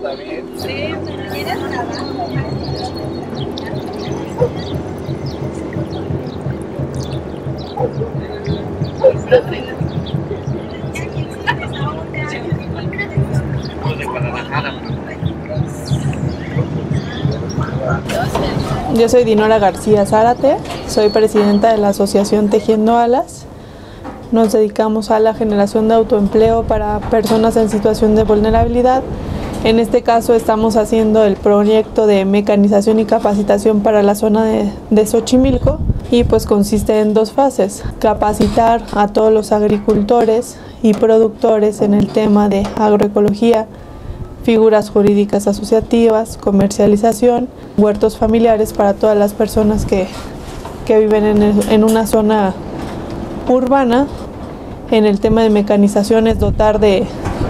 Yo soy Dinora García Zárate, soy presidenta de la asociación Tejiendo Alas. Nos dedicamos a la generación de autoempleo para personas en situación de vulnerabilidad. En este caso estamos haciendo el proyecto de mecanización y capacitación para la zona de Xochimilco y pues consiste en dos fases: capacitar a todos los agricultores y productores en el tema de agroecología, figuras jurídicas asociativas, comercialización, huertos familiares para todas las personas que viven en una zona urbana. En el tema de mecanización es dotar de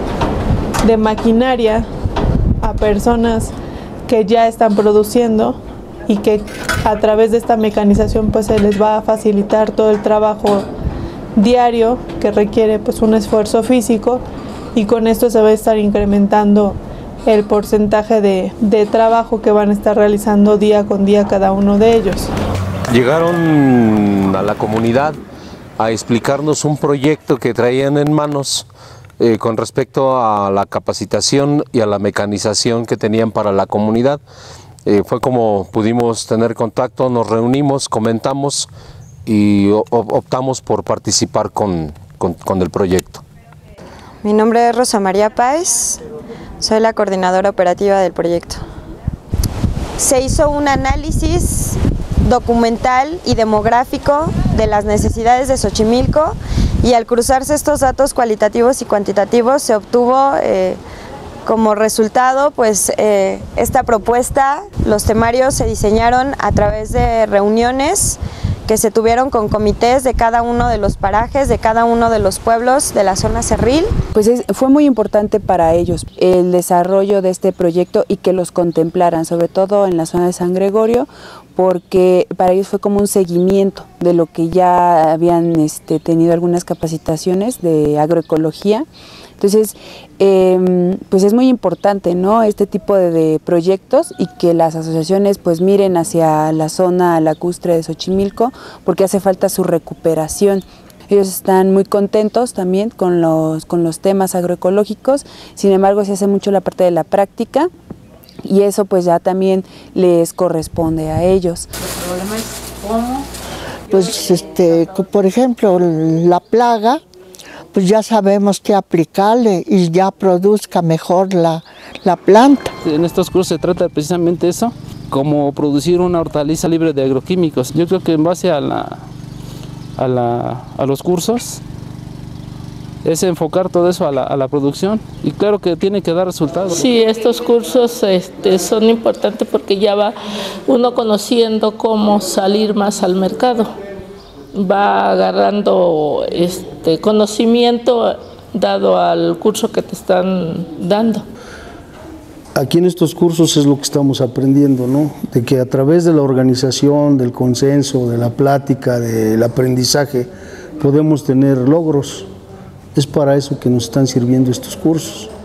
maquinaria a personas que ya están produciendo y que a través de esta mecanización pues se les va a facilitar todo el trabajo diario que requiere pues un esfuerzo físico, y con esto se va a estar incrementando el porcentaje de trabajo que van a estar realizando día con día cada uno de ellos. Llegaron a la comunidad a explicarnos un proyecto que traían en manos con respecto a la capacitación y a la mecanización que tenían para la comunidad. Fue como pudimos tener contacto, nos reunimos, comentamos y optamos por participar con el proyecto. Mi nombre es Rosa María Páez, soy la coordinadora operativa del proyecto. Se hizo un análisis documental y demográfico de las necesidades de Xochimilco, y al cruzarse estos datos cualitativos y cuantitativos se obtuvo como resultado pues esta propuesta. Los temarios se diseñaron a través de reuniones que se tuvieron con comités de cada uno de los parajes, de cada uno de los pueblos de la zona cerril. Pues fue muy importante para ellos el desarrollo de este proyecto y que los contemplaran, sobre todo en la zona de San Gregorio, porque para ellos fue como un seguimiento de lo que ya habían tenido algunas capacitaciones de agroecología. Entonces, pues es muy importante, ¿no?, este tipo de proyectos, y que las asociaciones pues miren hacia la zona lacustre de Xochimilco, porque hace falta su recuperación. Ellos están muy contentos también con los temas agroecológicos, sin embargo se hace mucho la parte de la práctica, y eso pues ya también les corresponde a ellos. El problema es cómo, pues por ejemplo, la plaga, pues ya sabemos qué aplicarle y ya produzca mejor la planta. En estos cursos se trata precisamente eso, como producir una hortaliza libre de agroquímicos. Yo creo que en base a los cursos es enfocar todo eso a la producción, y claro que tiene que dar resultados. Sí, estos cursos son importantes porque ya va uno conociendo cómo salir más al mercado. Va agarrando conocimiento dado al curso que te están dando. Aquí en estos cursos es lo que estamos aprendiendo, ¿no? De que a través de la organización, del consenso, de la plática, del aprendizaje, podemos tener logros. Es para eso que nos están sirviendo estos cursos.